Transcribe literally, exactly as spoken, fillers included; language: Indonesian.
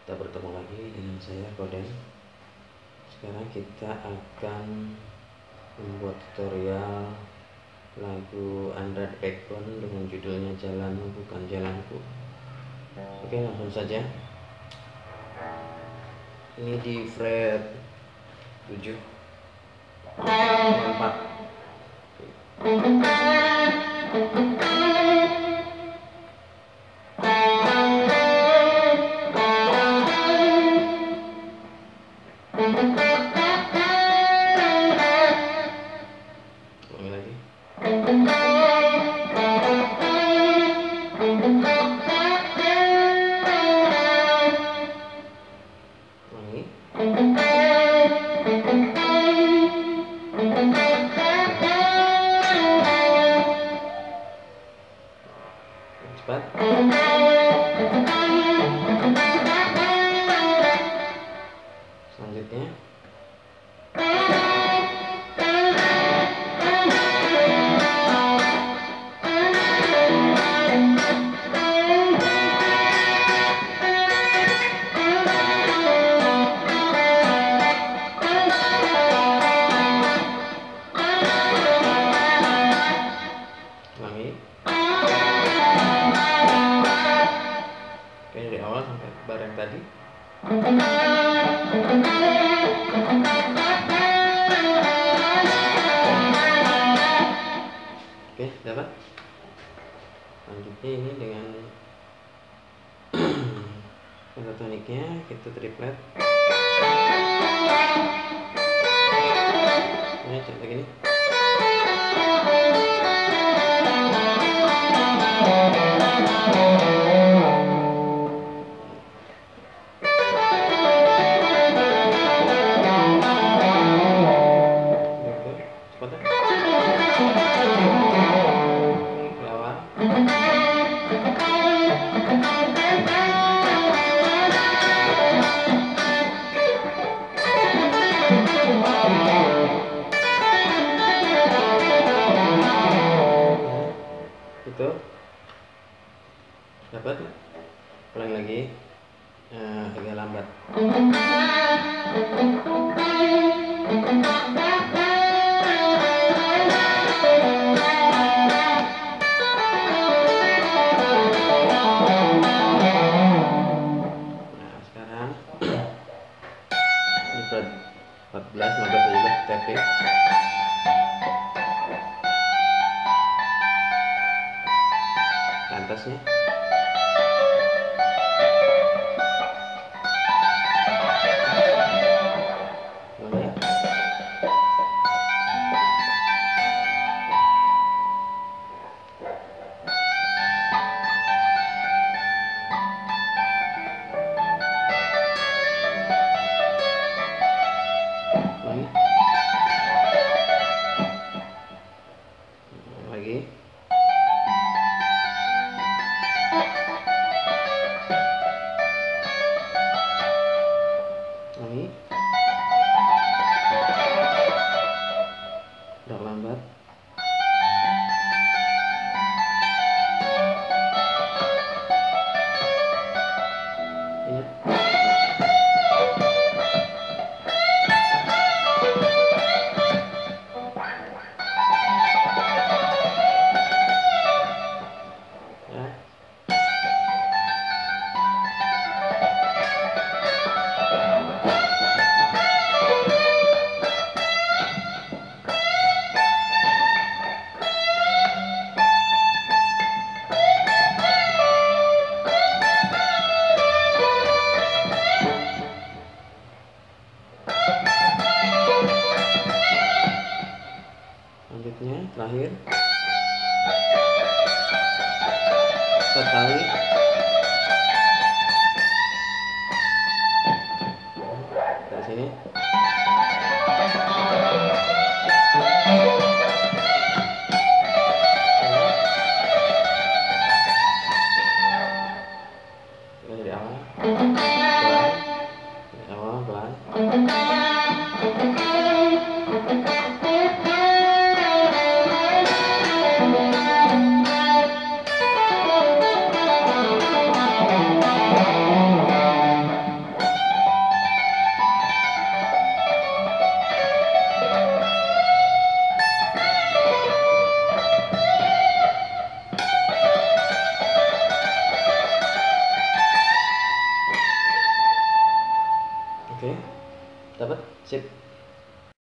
Kita bertemu lagi dengan saya Koden. Sekarang kita akan membuat tutorial lagu Under the Backbone dengan judulnya Jalanmu Bukan Jalanku. Oke, langsung saja. Ini di fret tujuh empat. Ulangi lagi. Ulangi. Cepat. Selanjutnya. Ulangi. Oke, dari awal sampai bar yang tadi. Oke, dapat. Lanjutnya ini dengan pentatoniknya kita triplet. Ini contoh gini. Itu dapat. Ulang lagi, uh, agak lambat. Nah sekarang ini fret empat belas, lima belas, tujuh belas tapping. Atasnya. Ulangi. Ulangi. Lagi. Ulangi. Udah lambat. Ingat. Ya. Selanjutnya terakhir empat kali. Dari sini. Dari awal. Pelan. Dari awal pelan. Sip.